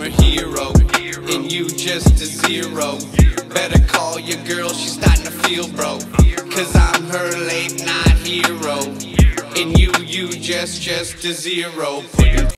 a hero, and you just a zero. Better call your girl, she's starting to feel broke, cause I'm her late night hero, and you just a zero.